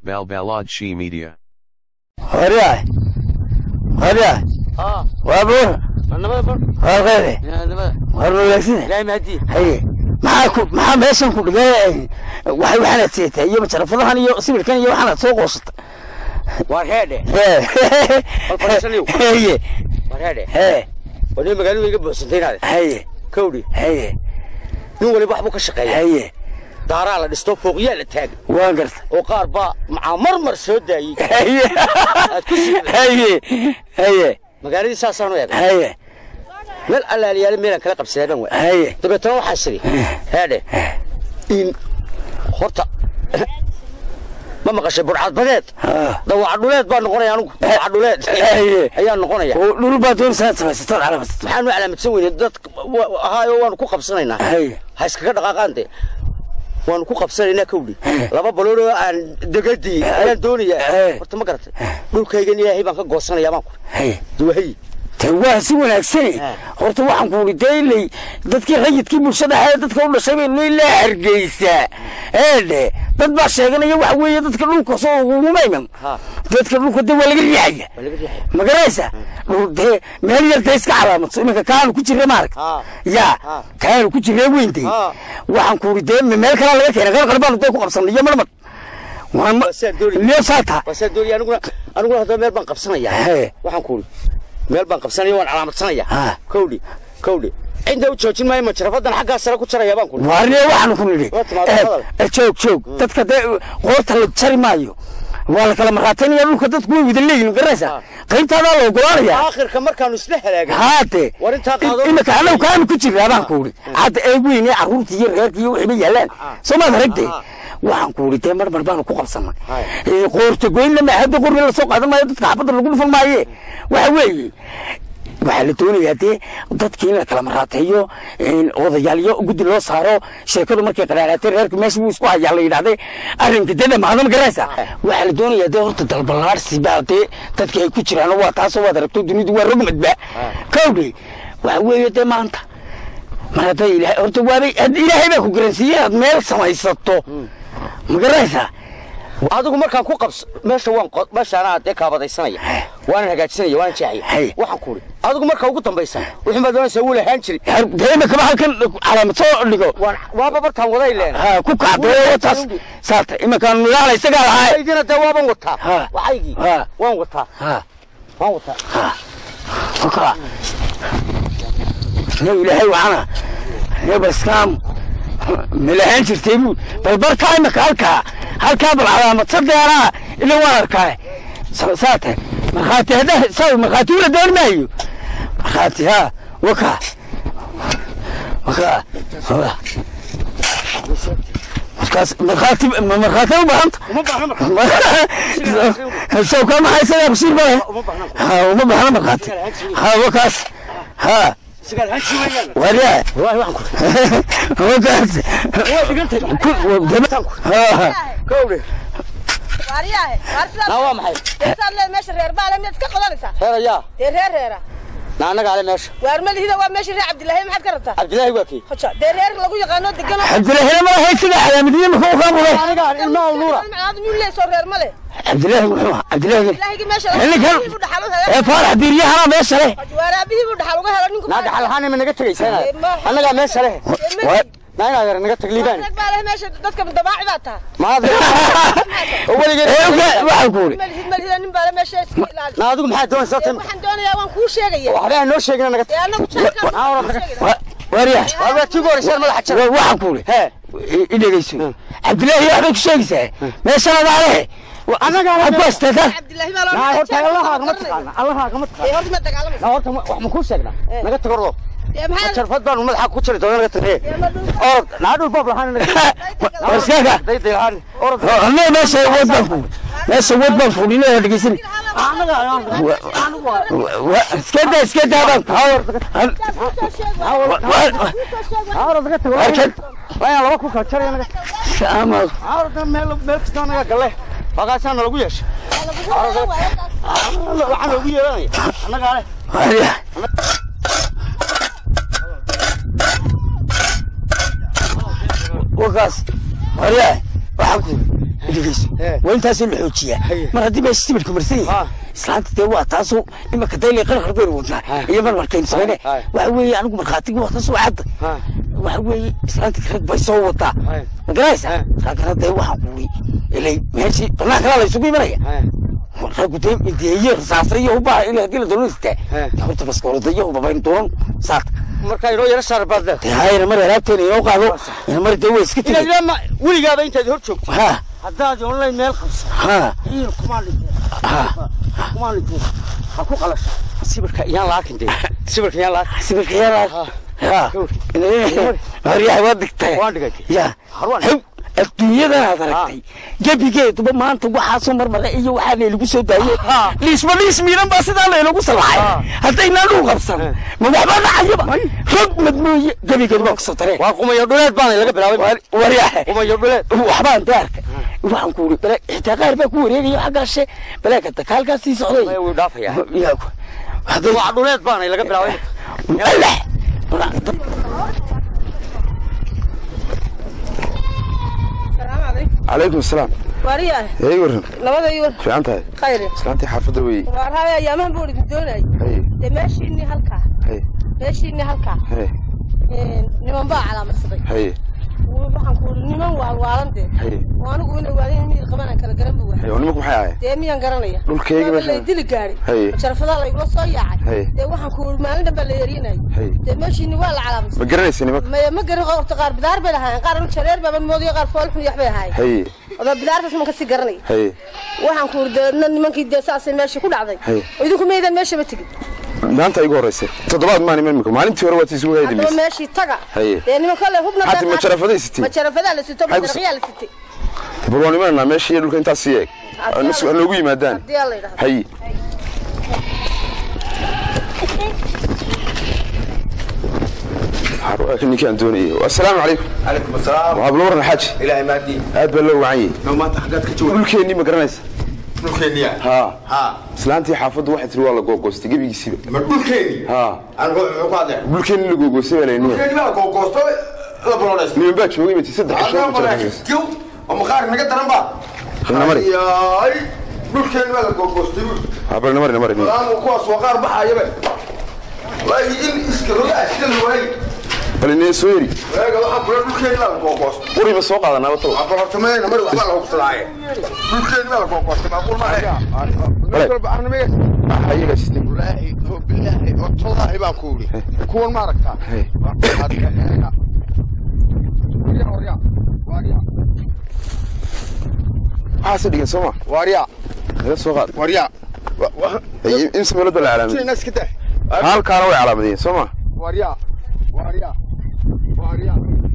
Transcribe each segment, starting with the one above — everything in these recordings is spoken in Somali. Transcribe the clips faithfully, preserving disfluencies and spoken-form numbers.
Balbalad She Media. هريا هريا اه وابور انا ما بقول هرغيري انا ما هرغيري لكن لا مهدي هي معاكم مع ماشن كل جاي waxay waxana siitay iyo majarafadahan iyo sawirkan iyo waxana soo qoosatay war heede هي war heede هي wadii magaalada iga boosantaynaade هي kowdi هي nin wali wax buu ka shaqeeyaa هي daaraa la dhisto fooqiyaa la taag waan garta oo qaar ba maca marmar soo daayay هي هي هي magaaladii saasaan u eegay هي meel allaaliyaal meel kala qabsadeen way هي dabeetana waxa shiri heede in horta ma maqashay burcad badeed dawac dhuleed baa noqonaya anigu dawac dhuleed ayaa noqonaya dhul baa doon saad samaysato calaamad waxaan u calaamadsan weynay dad ahaayo waan ku qabsanaynaa ha iskaga dhaqaaqaante waan ku qabsanaynaa kowdi laba balood oo aan degadii ayaan doonayaa horta ma garatay dhulkaygan ilaahay baan ka goosanayaa baan ku duwahay waa si wanaagsan horta waxaan ku warideeyay dadkii rayidkii bulshada hay dadka u dhashay bay ilaa hargeysa eede dad baa sheeganaya wax weeye dadka dhulka soo ugu mayman dadka dhulka dad waa laga riixaya ma garaysa dhulde meel yar iska calaamadso iminka kaan ku jiray maarag ya kaan ku jiray weyntii waxaan ku warideeyay meel kale laga keenay qalqal baan ku qabsanay marmad waan niyo saata wasadoori aniguna aniguna hadda meel baan qabsanayaa waxaan ku meel baan qabsanaya waan calaamadsanaya kowdi kowdi inta u joojin maayo majrafadan xagga sare ku jaraya baan ku waarnay waxaan ku nidhi joog joog dadka qoorta la jari maayo wala kala maraatanaya dhulka dadku way wada leeyihiin garaysa qaybtaada loo golaanaya aakhirka markaan isla halaagay haate warinta qaado imaka anagu kaan ku jiraa baan ku nidhi hadda ay weynay caruurtii iyo reerkii iyo wixii yaalaan Soomaad ragtay waxaan ku nidhi mar mar baan ku qabsanay ee qoorta goynna ma hadda qorna la soo qaadan maayo dadka xabada lagu dhufan maayo waxa weeye waxa la doonayaa dee dadkii la kala maraateeyo in odayaal iyo gudi loo saaro sheekadu markay qaraaraatay reerka meesha uu isku hayaa la yiraahday arrinka dada maadam garaysa waxa la doonayaa dee horta dalbalaar sibaade dadkii ay ku jiraan waa taasoo wada rabto dunidu waa rogmadba kowdi waxa weeye dee maanta marada ilaahay horta waa ilaahay baa ku garansiiyay meel samaysato ma garaysa adigu markaan ku qabs meesha waan meeshaan aad ka badaysanaya waan hagaajinaya waan jeexay waxaan ku adigu marka ugu dambaysan wixii ma doonaysaa wuu lahaan jiray deema kama halkan calaamad soo dhigo waa babartaan waday leen ha ku kacday taas saarta imakaan milaal isaga lahaay idina dawaaban wataa waxaygi waan wataa ha waan wataa ha oka nee ilaahay waana nee baskam ملهان شرتيبو بالبركة إنك هالكا هالكا بالعلامة صدقنا اللي واركا ساته مرخاتي هذا سوي مرخاتي ولا دور مايو مرخاتي ها وكا وكا مرخاتي مرخاتي وبهمت سو كم هاي سنة بصير بهم ها وما بهم مرخاتي ها وكاس ها سجل هالشي وين ولا والله وعنكم هو قاعد هو دقنت ها كوري وارياه وارسل لا ما حي صار له ماشي رير باله من اسك قدرسا هير يا رير رير نانا قال ماشي وارمل هدا waa meeshii Reer Cabdillahi maxad ka rabtaa Cabdillahi waa kii xocha reer lagu yaqaano degan Cabdillahi ma hay sida calaamadiin ma ku qaabulay aniga ilmaha nuura aad ñu leeso reer male Cabdillahi wuxuu Cabdillahi Cabdillahi meesha ee faarax diiriyaha meesha leh waraabihi buu dhaxal uga helo ninku naga dhaxal ahaan ma naga tagaysana anaga meesha leh naga yar naga tagliibaan naga baalaha meesha dadka dabaaci baa taa ma waligeed waxaan ku uri malhidan nin baala meesha iska ilaali naadigu maxaa doonaysaa tan waxaan doonayaa waan ku sheegaya waxba noo sheegina naga wariya waa tii gooraysan madaxa jira waxaan ku uri he idagayso Cabdillahi waxba ku sheegaysaa meesha laga anaga abastada Cabdillahi ma loo horta Allah ma taqaan Allah ma taqaan horta ma dagaalamay horta wax ma ku sheegna naga tagordo شرفت بان مدحك ku jiri doona tagee orod naadul bab lahaan warsaga daydahan orod anna meesha wad baan ku meesha wad baan fuulina dhageysan anaga anaga iskada iskada baan hawr hawr daga tago arkad waan laba ku kala jaray anaga ama hawr meel meel kasta anaga gale baqaasana lagu yeesho waxaan lagu yeelanay anaga ale وقاس ورياه وحكوا dhigayso waa intaas la xoojiya mar hadii ba sibirku marsan islaanta dee waa taasoo imaka daylay qarqar bay wadnaa iyo mar markay sameeyeen waxa weeye anigu marxaatigu waa taasoo cad waxa weeye islaanta rag bay soo wadaa magaraysa ragada waxa quuri ilay meeshii banaanka la isugu imanaya raggu dee mideeyo saasriyo baa ila hadii la doonista horta baskooradayo babayn doon saad marka inoo yara sharbaad hayna mar yaraabteen inoo qaado in mar dee way iska tigay ilaa wiligaaba intaad hor joogto ha hadaad online meel qabso ha iyo kumaali ha kumaali ha ku qalasho sibirka iyaan laakin dee sibirka iyaan laakin sibirka iyaan laakin ha mariya waa digtay waa digtay ya harwan الدنيا هذا ركتي جبي جيت بما أنت وحاسو مرمرة إيه وحالي اللي قصوا داية ليش ما ليش ميران بس ده اللي قصوا معي حتى ينالو غرسان ما بحبنا عيبة رب مدموي جبي جيت بقصة ترى وقوم يقولون باني لقى بلاوي وريحة وما يقولون وحبان دارك وحن كوري بلا احتقار بكوري يجي حاجة شيء بلا كتكال كاسي صعدي ما يودافع يا يا هذا وعدولات باني لقى بلاوي لا عليكم السلام. واريا. ايوه. لماذا ايوه؟ في عنتها. خير. سلامتي حافظة وي. وارها يا مان بوري بدوناي. اي. ماشي اني هلكا. اي. ماشي اني هلكا. اي. نمان با على مصدي. اي. waxaan ku niman waa waalante oo anigu inay waadeen mid qaban kala garan buu waxay oo nimanku maxay ahayd deemiyan garanaya dhulkayga baa la dili gaari sharafada la igula soo yaacay ee waxaan ku maalin dhanba la yeerinay ee meeshii waa la calaamad ma garanaysa nimanka ma ma garan qorta qaar bidaar bay lahayn qaar anu jareer baa moodiyo qaar fool xun yaxbay ahaay hay oda bidaartaas ma ka si garanay hay waxaan ku urdeena nimankii deesaasay meeshii ku dhacday oo idinku meedan meesha ma tigid maanta igu horeysay toddobaad maan iman maalintii hore waad isuu hayday ma meeshii taga ee niman kale hubna hada ma jarafadii sitay ma jarafada la sitay ma jarqiya la sitay barwaani mana meeshii dhulka inta siiyay anagu anagu yimaadaan hay حروق نيكي أنتوني والسلام عليكم. عليكم السلام. وابلور الحاج. إلهي مادي. هاد بلو معي. لو ما تحققت كتير. كل كيني مقرنيس. كل كيني. ها. ها. سلانتي حافظ واحد تروى الله جوجوس تجيب يجيب. ما كل كيني. ها. أنا عقادة. كل كيني اللي جوجوس ولا يني. كل كيني لا جوجوس تو لا برونس. مين باتش مين بتصدق عشان جو ومخارج نقدر نبا. نمري. يا أي كل كيني لا جوجوس تقول. عبر نمري نمري. الآن وقاص وقار بحاجة. لا يجين إسكروا لا إسكروا هاي. بلني سويري. لا قالوا حبوا كل كيني لا جوجوس. قولي بس وقع أنا بطل. عبر تمام نمري وحبا له بصراحة. كل كيني لا جوجوس ما أقول ما هي. نقول بعنا مية. حقيقة سيستم. بالله بالله والله باكوري. كون ما ركتها. وريا وريا وريا. حاسد يا سما. وريا. هذا صغار. وريا. امسك ولد العالم. شيء ناس كده. هل كانوا علامتين سما. وريا. وريا. وريا.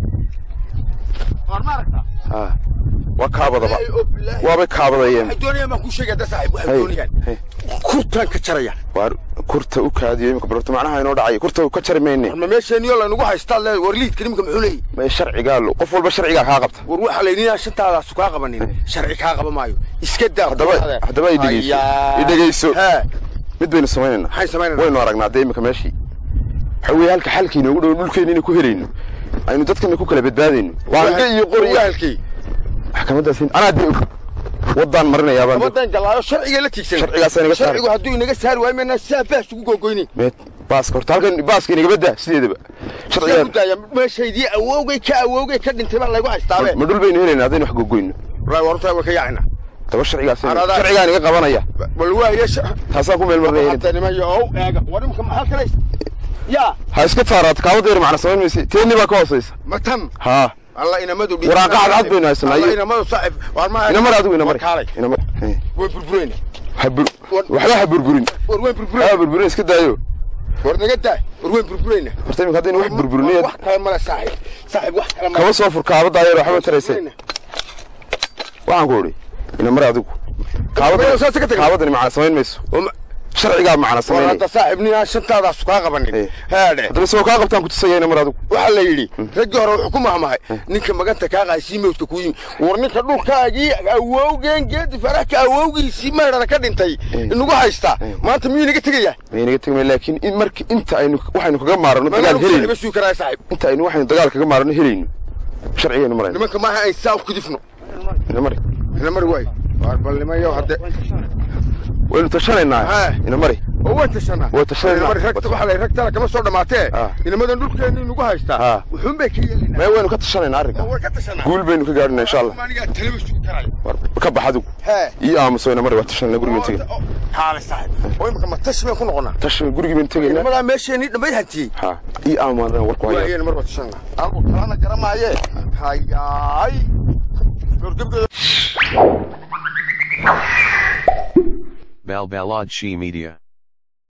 ور ما ركتها. ها. وكابة طبعا. وابي كابة أيام. الدنيا ما كل شيء قد صاحب الدنيا. كرتان كتشريا. وار كرتا وكادي يوم كبرت معناها إنه دعي كرتا وكتشر مني. ما ماشي نيولا نروح يستال ورليد كلمكم حولي. ما الشرع قال له قفل بالشرع قال هاقبت. وروح علينا شتى على سكاقة بنين. شرع كاقة مايو. إسكت هذا بقى هذا بقى يدقيس. يدقيس. ها. مد بين السماين. هاي سماين. وين نارجنا دايما كماشي. حوي هالك حالك نقول نقول كيني كهرين. أي نتذكر إنه كله بدبادين. وعندي يقول هالكي. حكمت دسين أنا أدري وضعنا مرنا يا بند. وضعنا جلاه شرعي لا تكسر. شرعي قاسني قاسر. شرعي وهدوي نجسر وين من الساعة باش تقول قويني. مت باسكور تالكن باسكي نجبده سيد بقى. شرعي. شرعي ما شيء دي أووجي كأووجي كده أنت ما لا يقع استعبه. مدول بين هنا هذين حقوق قوين. راي ورثة وكيعنا. طب الشرعي قاسني. شرعي يعني قبنا يا. والله يش. حساكم المرة هنا. تاني ما يو يا ورمكم هالكليس. يا. هاسكت فارات كاودير معنا سوين مسي. تاني بكوسيس. ما تم. ها. الله إنا مدو. وراقع عاد بينا اسمه. الله إنا مدو صعب. وارما. إنا مرة أدو إنا مرة. إنا مرة. وين بربرين. حبر. وحلا حبر بربرين. وين بربرين. ها بربرين اسكت أيوه. ورنا قد وين بربرين. فرتين كاتين واحد بربرين. واحد كلام مرة صاحب. صاحب واحد كلام. كم صفر كعبد داير رحمة تريسي. وعن قولي. إنا مرة أدو. كعبد. كعبد اللي معنا سوين مسو. شرعي قال معنا سميني. والله صاحبني شنت هذا سكاقة بني. هذا. هذا سكاقة بتاعك تسيين مرادو. وحلا يلي. رجع الحكومة معي. نك ما جنت كاقة سيمة وتكوين. ورنك لو كاجي أووجين جد فرق أووجي سيمة أنا كده أنتي. إنه جاه يستا. ما أنت مين نجت تجيه. مين نجت تجيه لكن إن مرك أنت إنه واحد إنه كجمع رنو تجال هيلين. بس شو كراي صاحب. أنت إنه واحد تجال كجمع رنو هيلين. شرعي إنه مرة. لما كمان هاي ساو كدفنو. إنه مرة. ina mari way war ballimayo hadde waynu tashanayna ina mari oo tashana waa tashanayna mari ragta waxa la ragta kama soo dhamaatee inamadan dhulkeena inagu haysta wuxuun bay ka yeelinaa ma waynu ka tashanayna arrinka way ka tashanaa guul baynu ka gaarnaa insha Allah maaniga television karayo war ka baxadu ii aamuso ina mari waa tashanayna guriga tagay haala saaxib oo imka ma tashmeen ku noqonaa tashan guriga bin tagayna inamada meesheenii dhamay hantii ha ii aamadan war ku hayaa waayeen mar waa tashanna alku kalana garamaaye hayay Balbalad She Media.